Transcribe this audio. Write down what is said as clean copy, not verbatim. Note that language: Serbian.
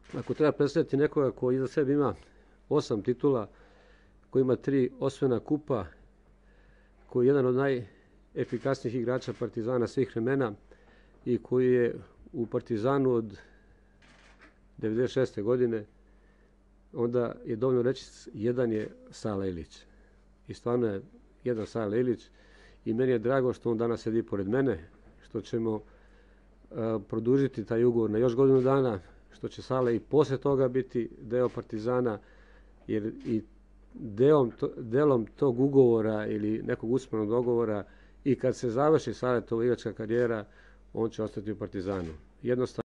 Ako treba predstaviti nekoga koji iza sebe ima 8 titula, koji ima 3 osvojena kupa, koji je jedan od najefikasnijih igrača Partizana svih vremena i koji je u Partizanu od 96. godine, onda je dovoljno reći jedan je Sala Ilić. I stvarno je jedan Sala Ilić i meni je drago što on danas sedi pored mene, što ćemo produžiti taj ugovor na još godinu dana, što će Sala i posle toga biti deo Partizana, jer i delom tog ugovora ili nekog usmenog dogovora i kad se završi Saletova igračka karijera, on će ostati u Partizanu. Jednostavno